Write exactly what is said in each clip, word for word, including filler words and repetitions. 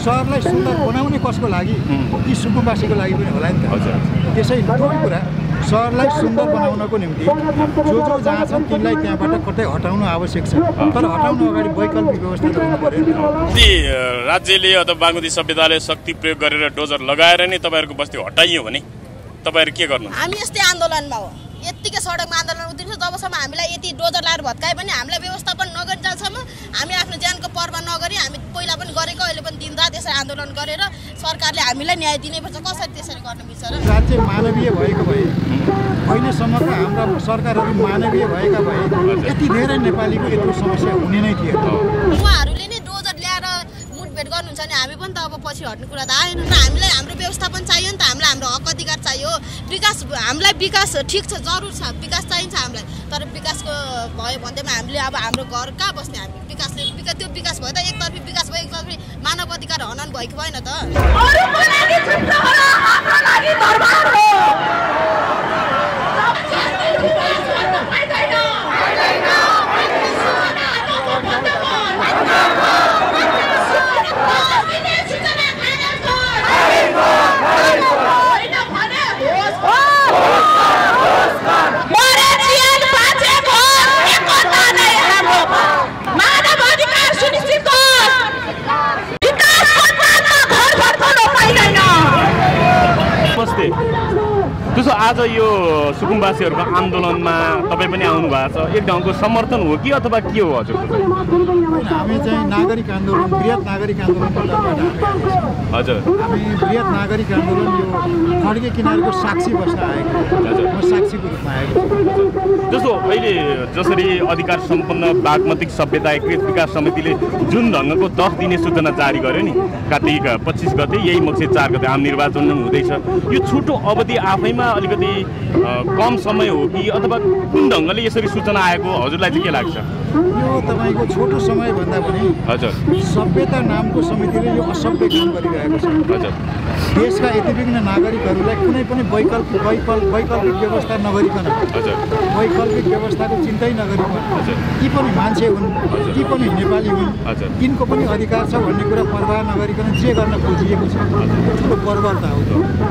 सहरलाई सुन्दर बनाउने कसको लागि? ती सुकुम्बासीको लागि पनि होला नि त। त्यसै दुई कुरा सहरलाई सुन्दर बनाउनको निम्ति जो जो जहाँ छन् तिनलाई त्यहाँबाट कतै हटाउनु आवश्यक छ, तर हटाउनु अगाडि वैकल्पिक व्यवस्था त हुनु पर्यो नि। राज्यले अथवा बागमती सभ्यताले शक्ति प्रयोग गरेर डोजर लगाएर नै तपाईँहरूको बस्ती हटाइयो भने तपाईँहरू के गर्नु? हामी यस्तै आन्दोलनमा हो, यत्तिकै सडकमा आन्दोलन उत्रिन्छ जबसम्म हामीलाई यति डोजर लाएर भत्काए पनि हामीलाई व्यवस्थापन नगरिन्जेलसम्म हामी आफ्नो ज्यानको पर्वाह नगरी हामी पहिला पनि गरेको अहिले पनि दिनरात यसरी आन्दोलन गरेर सरकारले हामीलाई न्याय दिनैपर्छ। कसरी त्यसरी गर्न मिल्छ र? राज्य मानवीय भएको भए, अहिलेसम्मका हाम्रा सरकारहरू मानवीय भएका भए यति धेरै नेपालीको यत्रो समस्या हुने नै थियो। उहाँहरूले नै डोजर ल्याएर मुठभेड गर्नुहुन्छ भने हामी पनि त अब पछि हट्ने कुरा त आएन। हामीलाई हाम्रो व्यवस्थापन चाहियो नि त, हामीलाई हाम्रो हक अधिकार चाहियो, विकास हामीलाई विकास ठिक छ जरुर छ, विकास चाहिन्छ हामीलाई, तर विकासको भयो भन्दैमा हामीले अब हाम्रो घर कहाँ बस्ने? हामी विकासले विकास त्यो विकास भयो त एकतर्फी विकास भयो, एकतर्फी मानव अधिकार हनन भएको भएन त। अरूको लागि छुट्ट होला, हाम्रो लागि दरबार हो। त्यसो आज यो सुकुम्बासीहरूको आन्दोलनमा तपाईँ पनि आउनु भएको छ, एक ढङ्गको समर्थन हो कि अथवा के हो हजुर? हामी चाहिँ नागरिक आन्दोलन, बृहत नागरिक आन्दोलनको तर्फबाट हजुर हामी बृहत नागरिक आन्दोलन यो खड्के किनारको साक्षी बस्न आएको, म साक्षीको रूपमा आएको छु। जस्तो अहिले जसरी अधिकार सम्पन्न बागमती सभ्यता एकीकृत विकास समितिले जुन ढङ्गको दस दिने सूचना जारी गर्यो नि, कार्तिक पच्चिस गते यही मक्सिर चार गते आम निर्वाचन हुँदैछ, यो छोटो अवधि आफैमा अलिकति कम समय हो कि अथवा कुन ढङ्गले यसरी सूचना आएको हजुरलाई चाहिँ के लाग्छ? यो तपाईँको छोटो समय भन्दा पनि हजुर सभ्यता नामको समितिले यो असभ्य काम गरिरहेको छ। हजुर देशका यति विघ्न नागरिकहरूलाई कुनै पनि वैकल्पिक वैकल्प वैकल्पिक व्यवस्था नगरिकन, हजुर वैकल्पिक व्यवस्थाको चिन्तै नगरिकन, ती पनि मान्छे हुन्, ती पनि नेपाली हुन्, तिनको पनि अधिकार छ भन्ने कुरा पर्वाह नगरिकन जे गर्न खोजिएको छ यो ठुलो बर्बरता हो।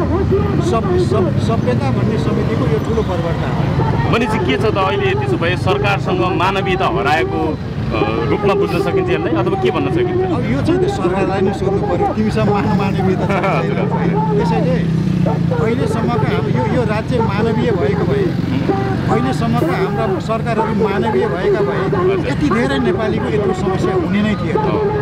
सब सभ्यता भन्ने समितिको यो ठुलो बर्बरता हो। भनेपछि के छ त अहिले त्यसो भए सरकारसँग मानवीयता हराएको रूपमा बुझ्न सकिन्छ यसलाई अथवा के भन्न सकिन्छ? अब यो चाहिँ सरकारलाई नै सोध्नु पर्यो, तिमीसँग मान मानवीयता छैन। त्यसैले अहिलेसम्मका हाम्रो यो यो राज्य मानवीय भएको भए, अहिलेसम्मका हाम्रा सरकारहरू मानवीय भएका भए यति धेरै नेपालीको यत्रो समस्या हुने नै थियो।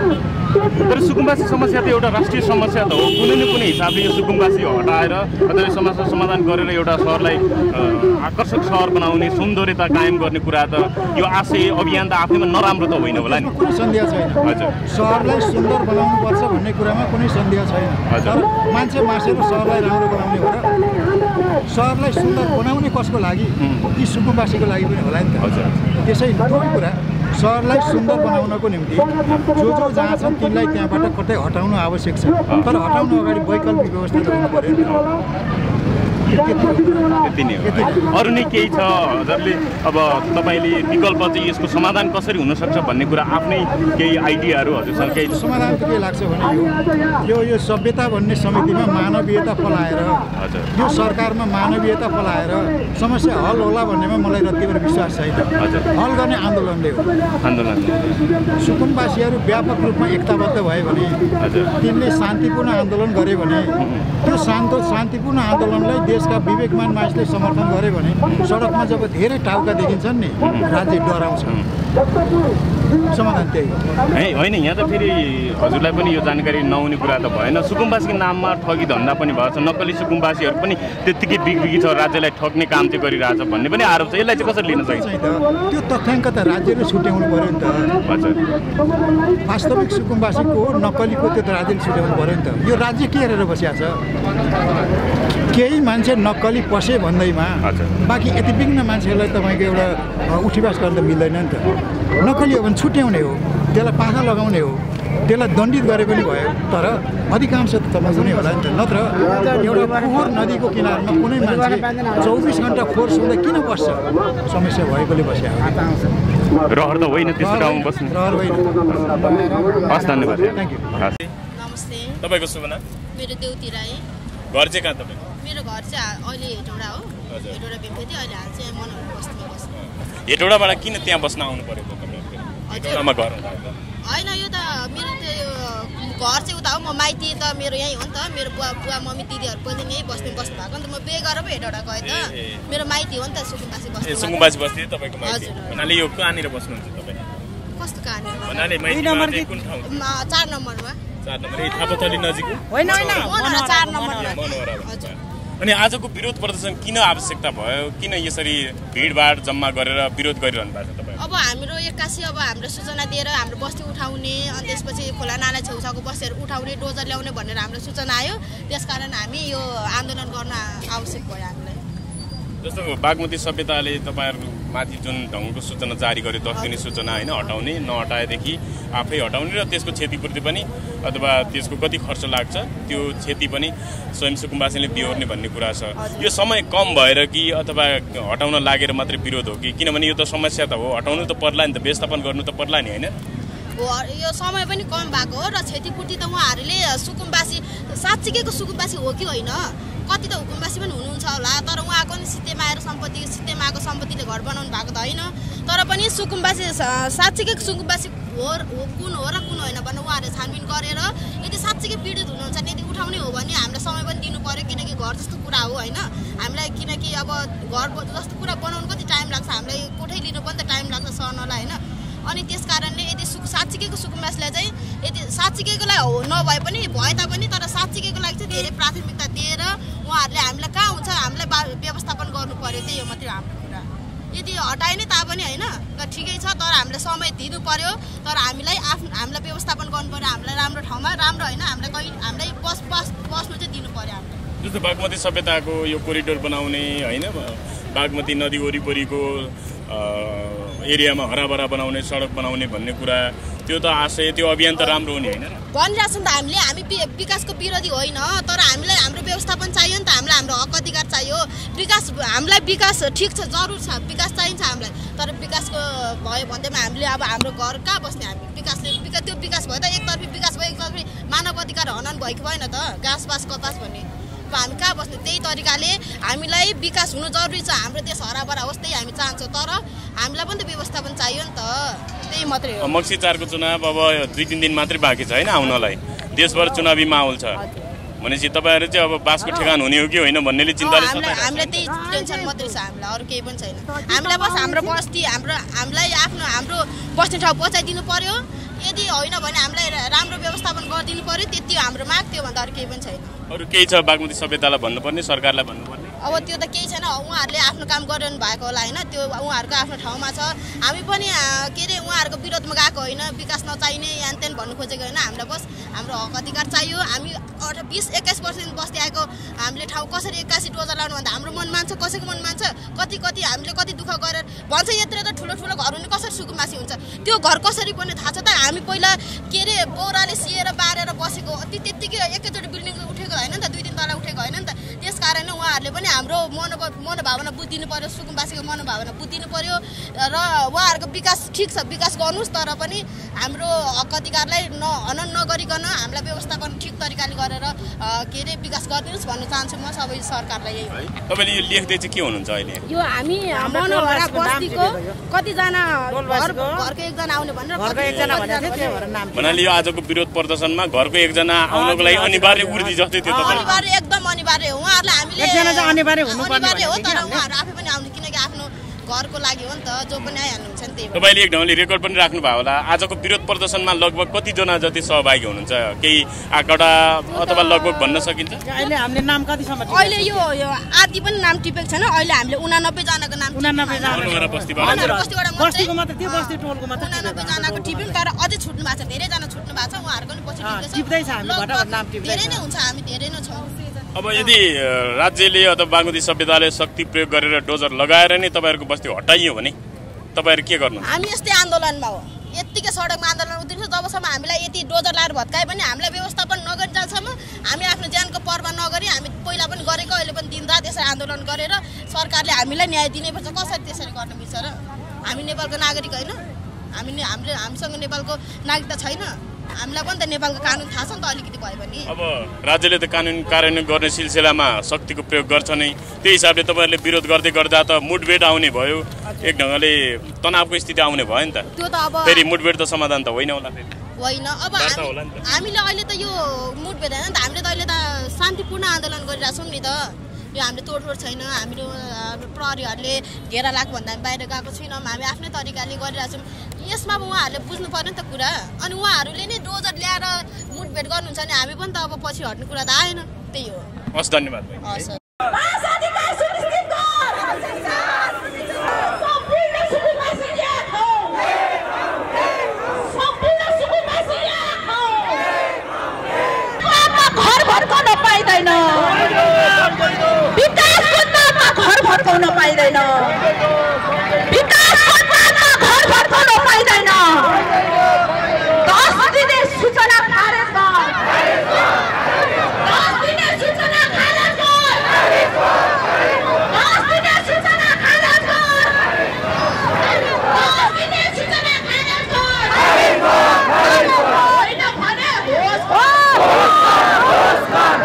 तर सुकुम्बासी समस्या त एउटा राष्ट्रिय समस्या त हो, कुनै न कुनै हिसाबले यो सुकुम्बासी हटाएर अथवा यो समस्या समाधान गरेर एउटा सहरलाई आकर्षक सहर बनाउने, सौन्दर्यता कायम गर्ने कुरा त यो आशय अभियान त आफैमा नराम्रो त होइन होला नि? कुनै सन्देह छैन। हजुर सहरलाई सुन्दर बनाउनुपर्छ भन्ने कुरामा कुनै सन्देह छैन, तर मान्छे मासेर सहरलाई राम्रो बनाउने हो र? सहरलाई सुन्दर बनाउने कसको लागि? ती सुकुम्बासीको लागि पनि होला नि त। हजुर त्यसै दुई कुरा सहरलाई सुन्दर बनाउनको निम्ति जो जो जहाँ छन् तिनलाई त्यहाँबाट कतै हटाउनु आवश्यक छ, तर हटाउनु अगाडि वैकल्पिक व्यवस्था त हुनु पर्यो नि। त्यति नै हो, अरू नै केही छ हजुरले? अब तपाईँले विकल्प चाहिँ यसको समाधान कसरी हुनसक्छ भन्ने कुरा आफ्नै केही आइडियाहरू हजुरसँग केही? समाधान त के लाग्छ भने यो यो सभ्यता भन्ने समितिमा मानवीयता पलाएर, हजुर यो सरकारमा मानवीयता पलाएर समस्या हल होला भन्नेमा मलाई रत्तिभर विश्वास छैन। हजुर हल गर्ने आन्दोलनले हो। आन्दोलन सुकुम्बासीहरू व्यापक रूपमा एकताबद्ध भयो भने, हजुर तिनले शान्तिपूर्ण आन्दोलन गरे भने, त्यो शान्त शान्तिपूर्ण आन्दोलनलाई देशका विवेकमान मानिसले समर्थन गरे भने सडकमा जब धेरै टाउका देखिन्छन् नि राज्य डराउँछ। समाधान त्यही हो है होइन? यहाँ त फेरि हजुरलाई पनि यो जानकारी नहुने कुरा त भएन। सुकुम्बासीको नाममा ठगी धन्दा पनि भएको छ, नक्कली सुकुम्बासीहरू पनि त्यत्तिकै बिगबिगी छ, राज्यलाई ठग्ने काम चाहिँ गरिरहेछ भन्ने पनि आरोप छ। यसलाई चाहिँ कसरी लिन सकिन्छ? त्यो तथ्याङ्क त राज्यले छुट्याउनु पर्यो नि त। हजुर वास्तविक सुकुम्बासीको नक्कलीको त्यो त राज्यले छुट्याउनु पर्यो नि त। यो राज्य के हेरेर बसिरहेछ? केही मान्छे नक्कली पसे भन्दैमा बाँकी यति विघ्न मान्छेहरूलाई तपाईँको एउटा उठीवास गर्न त मिल्दैन नि त। नक्कली हो भने छुट्याउने हो, त्यसलाई पाखा लगाउने हो, त्यसलाई दण्डित गरे पनि भयो, तर अधिकांश त तपाईँको नै होला नि त। नत्र एउटा फोहोर नदीको किनारमा कुनै मान्छे चौबिस घन्टा फोहोर सुन्दा किन बस्छ? समस्या भएकोले बस्या हो। रहर त होइन त्यस्तो ठाउँमा बस्नु, रहर होइन। हस् धन्यवाद। Thank you. नमस्ते। तपाईँको शुभ नाम? मेरो देउती राई। घर चाहिँ कहाँ तपाईँको? मेरो घर चाहिँ अहिले हेटौडा हो। हेटौडा बिम्फेती अहिले हाल चाहिँ मनोहर बस्तीमा बस्छु। हेटौडाबाट किन त्यहाँ बस्न आउनु परेको तपाईँको? हेटौडामा घर होइन यो त मेरो त्यो घर चाहिँ उता हो, म माइती त मेरो यहीँ हो नि त। मेरो बुवा बुवा मम्मी दिदीहरू पनि यहीँ बस्ने बस्नु भएको नि त। म बिहे गरेर पो हेटौडा गएँ त। मेरो माइती हो नि त सुकुम्बासी बस्ती। ए सुकुम्बासी बस्ती तपाईँको माइती। भन्नाले यो कहाँनिर बस्नुहुन्छ तपाईँ? कस्तो कहाँनिर? भन्नाले माइतीमा चाहिँ कुन ठाउँ? चार नम्बरमा। चार नम्बर ए थापाथली नजिक होइन होइन मनोहरा चार नम्बरमा। मनोहरा। अनि आजको विरोध प्रदर्शन किन आवश्यकता भयो? किन यसरी भिडभाड जम्मा गरेर विरोध गरिरहनु भएको छ तपाईँ? अब हाम्रो एक्कासी अब हाम्रो सूचना दिएर हाम्रो बस्ती उठाउने अनि त्यसपछि खोला नाला छेउछाउको बस्तीहरू उठाउने डोजर ल्याउने भनेर हाम्रो सूचना आयो। त्यसकारण हामी यो आन्दोलन गर्न आवश्यक भयो हामीलाई। जस्तो बागमती सभ्यताले तपाईँहरू माथि जुन ढङ्गको सूचना जारी गर्यो दस दिने सूचना होइन हटाउने नहटाएदेखि आफै हटाउने र त्यसको क्षतिपूर्ति पनि अथवा त्यसको कति खर्च लाग्छ त्यो क्षति पनि स्वयं सुकुम्बासीले बिहोर्ने भन्ने कुरा छ। यो समय कम भएर कि अथवा हटाउन लागेर मात्रै विरोध हो कि? किनभने यो त समस्या त हो, हटाउनु त पर्ला नि त, व्यवस्थापन गर्नु त पर्ला नि होइन? हो यो समय पनि कम भएको हो र क्षतिपूर्ति त उहाँहरूले सुकुम्बासी साँच्चीकैको सुकुम्बासी हो कि होइन? कति त हुकुमबासी पनि हुनुहुन्छ होला, तर उहाँको नि सित्तेमा आएर सम्पत्ति सित्तेमाको सम्पत्तिले घर बनाउनु भएको त होइन। तर पनि सुकुम्बासी साँच्चीकै सुकुम्बासी हो कुन हो र कुन होइन भनेर उहाँहरूले छानबिन गरेर यदि साँच्चीकै पीडित हुनुहुन्छ नि यदि उठाउने हो भने हामीलाई समय पनि दिनु पर्यो, किनकि घर जस्तो कुरा हो होइन हामीलाई। किनकि अब घर जस्तो कुरा बनाउनु कति टाइम लाग्छ, हामीलाई कोठै लिनु पनि त टाइम लाग्छ सहनलाई होइन। अनि त्यस कारणले यदि सु साँच्चीकैको सुकुम्बासीलाई चाहिँ यदि साँच्चीकैकोलाई हो नभए पनि भए तापनि तर साँच्चीकैको लागि चाहिँ धेरै प्राथमिकता दिएर उहाँहरूले हामीलाई कहाँ हुन्छ हामीलाई व्यवस्थापन गर्नु पर्यो, त्यही हो मात्रै हाम्रो कुरा। यदि हटाए नै तापनि होइन ठिकै छ, तर हामीले समय दिनु पर्यो, तर हामीलाई आफ्नो हामीलाई व्यवस्थापन गर्नु पर्यो, हामीलाई राम्रो ठाउँमा राम्रो होइन हामीलाई कहीँ हामीलाई बस बस बस्नु चाहिँ दिनु पर्यो हामीलाई। जस्तो बागमती सभ्यताको यो कोरिडोर बनाउने होइन, बागमती नदी वरिपरिको एरियामा हराभरा बनाउने सडक बनाउने भन्ने कुरा त्यो त आशय त्यो अभियान त राम्रो हुने होइन भनिरहेको छौँ त हामीले। हामी विकासको विरोधी होइन, तर हामीलाई हाम्रो व्यवस्थापन चाहियो नि त, हामीलाई हाम्रो हक अधिकार चाहियो। विकास हामीलाई विकास ठिक छ जरुर छ, विकास चाहिन्छ हामीलाई, तर विकासको भयो भन्दैमा हामीले अब हाम्रो घर कहाँ बस्ने हामी? विकासले विकास त्यो विकास भयो त एकतर्फी विकास भयो, एकतर्फी मानव अधिकार हनन भएको भएन त घाँसबास कपास भन्ने। हामी कहाँ बस्ने? त्यही तरिकाले हामीलाई विकास हुनु जरुरी छ, हाम्रो देश हराभरा होस् त्यही हामी चाहन्छौँ, तर हामीलाई पनि त व्यवस्थापन चाहियो नि त, त्यही मात्रै हो। मक्सी चारको चुनाव अब दुई तिन दिन मात्रै बाँकी छ होइन आउनलाई, देशभर चुनावी माहौल छ भनेपछि तपाईँहरू चाहिँ अब बासको ठेगान हुने हो कि होइन भन्नेले चिन्ताले हामीलाई त्यही टेन्सन मात्रै छ, हामीलाई अरू केही पनि छैन। हामीलाई बस हाम्रो बस्ती हाम्रो हामीलाई आफ्नो हाम्रो बस्ने ठाउँ पहुँचाइदिनु पर्यो, यदि होइन भने हामीलाई राम्रो व्यवस्थापन गरिदिनु पर्यो, त्यति हाम्रो माग, त्योभन्दा अरू केही पनि छैन। अरू केही छ बागमती सभ्यतालाई भन्नुपर्ने, सरकारलाई भन्नुपर्ने? अब त्यो त केही छैन, उहाँहरूले आफ्नो काम गरिरहनु भएको होला होइन, त्यो उहाँहरूको आफ्नो ठाउँमा छ। हामी पनि के अरे उहाँहरूको विरोधमा गएको होइन, विकास नचाहिने यान त्यान भन्नु खोजेको होइन, हामीलाई बस हाम्रो हक अधिकार चाहियो। हामी अठार बिस एक्काइस पर्सेन्ट बस्दै आएको हामीले ठाउँ कसरी एक्कासी डोजर लाउनु भन्दा हाम्रो मन मान्छ, कसैको मन मान्छ? कति कति हामीले कति दुःख गरेर भन्छ यत्र त ठुलो ठुलो घर हुने कसरी सुकुम्बासी हुन्छ? त्यो घर कसरी बन्ने थाहा छ त? हामी पहिला के अरे बोराले सिएर बारेर बसेको, ती त्यत्तिकै एकैचोटि बिल्डिङ उठेको होइन नि त, दुई दिन तल उठेको होइन नि त। त्यस कारण उहाँहरूले पनि हाम्रो मनो मनोभावना बुझिदिनु पर्यो, सुकुम्बासीको मनोभावना बुझिदिनु पर्यो र उहाँहरूको विकास ठिक छ विकास गर्नुहोस्, तर पनि हाम्रो हक अधिकारलाई न हनन नगरिकन हामीलाई व्यवस्थापन ठिक तरिकाले गरेर के अरे विकास गरिदिनुहोस् भन्न चाहन्छु म सबै सरकारलाई। यही तपाईँले यो लेख्दै चाहिँ के हुनुहुन्छ अहिले? यो हामी मनोहरा बस्तीको कतिजना घरको एकजना आउने भनेर भन्नाले यो आजको विरोध प्रदर्शनमा घरको एकजना आउनको लागि अनिवार्य उर्दी जस्तै थियो तपाईँ? अनिवार्य एकदम अनिवार्य हो, उहाँहरूलाई हामीले अनिवार्य हो, तर उहाँहरू आफै पनि आउने किनकि आफ्नो घरको लागि हो नि त, जो पनि आइहाल्नुहुन्छ नि त्यही। तपाईँले एक ढङ्गले रेकर्ड पनि राख्नु भयो होला, आजको विरोध प्रदर्शनमा लगभग कतिजना जति सहभागी हुनुहुन्छ? केही आँकडा अथवा लगभग भन्न सकिन्छ? अहिले हामीले नाम कतिसम्म अहिले यो आदि पनि नाम टिपेको छैन, अहिले हामीले उनानब्बे जनाको नाम उनानब्बे जना बस्तीको मात्रै त्यो बस्ती टोलको मात्रै उनानब्बे जनाको टिप्यौँ, तर अझै छुट्नु भएको छ, धेरैजना छुट्नु भएको छ, उहाँहरूको पनि पछि टिप्दैछ, हामी भटाभट नाम टिप्दैछ, धेरै नै हुन्छ, हामी धेरै नै छौँ। अब यदि राज्यले अथवा बागमती सभ्यताले शक्ति प्रयोग गरेर डोजर लगाएर नै तपाईँहरूको बस्ती हटाइयो भने तपाईँहरू के गर्नु? हामी यस्तै आन्दोलनमा हो, यत्तिकै सडकमा आन्दोलन उत्रिन्छ जबसम्म हामीलाई यति डोजर लाएर भत्काए पनि हामीलाई व्यवस्थापन नगरिन्जेलसम्म हामी आफ्नो ज्यानको पर्वाह नगरी हामी पहिला पनि गरेको अहिले पनि दिनरात यसरी आन्दोलन गरेर सरकारले हामीलाई न्याय दिनैपर्छ। कसरी त्यसरी गर्न मिल्छ र? हामी नेपालको नागरिक होइन? हामी हामीले हामीसँग नेपालको नागरिकता छैन? हामीलाई पनि त नेपालको कानुन थाहा छ नि त अलिकति भए पनि। अब राज्यले त कानुन कार्यान्वयन गर्ने सिलसिलामा शक्तिको प्रयोग गर्छ नै, त्यही हिसाबले तपाईँहरूले विरोध गर्दै गर्दा त मुठभेड आउने भयो, एक ढङ्गले तनावको स्थिति आउने भयो नि त। त्यो त अब फेरि मुठभेड त समाधान त होइन होला फेरि होइन। अब हामीले अहिले त यो मुठभेड होइन नि त, हामीले त अहिले त शान्तिपूर्ण आन्दोलन गरिरहेको छौँ नि त। यो हामीले तोडफोड छैन, हाम्रो प्रहरीहरूले घेरा लाग भन्दा हामी बाहिर गएको छैनौँ, हामी आफ्नै तरिकाले गरिरहेको छौँ। यसमा अब उहाँहरूले बुझ्नु पर्यो नि त कुरा। अनि उहाँहरूले नै डोजर ल्याएर मुठभेड गर्नुहुन्छ भने हामी पनि त अब पछि हट्ने कुरा त आएन, त्यही हो। हस्, धन्यवाद। हस्। पाइदैन, विकासको नाममा घर फर्काउन पाइँदैन, विकासको नाममा घर फर्काउन पाइँदैन। दस दिने सूचना खारेज गर, दस दिने सूचना खारेज गर, दस दिने सूचना खारेज गर, दस दिने सूचना खारेज गर। होइन भने होस् होस् गर।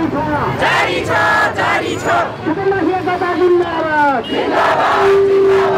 जिंदाबाद जिंदाबाद